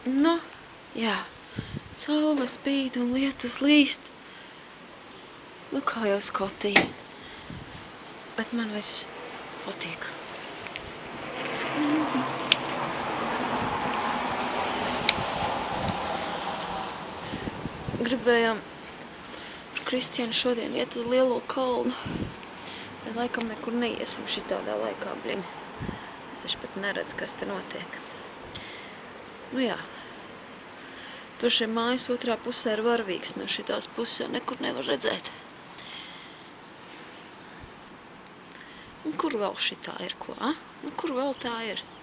Nu, jā. Saule spīd un lietus līst. Nu, kā jau Skotija. Bet man viss patīk. Gribējām ar Kristiānu šodien iet uz Lielo kalnu. Bet laikam nekur neiesim šitādā laikā, blin. Es taču pat neredzu, kas te notiek. Nu jā. Tur šie mājas otrā pusē ir varavīgs, no šitās pusē nekur nevar redzēt. Un kur vēl šitā ir ko, a? Un kur vēl tā ir?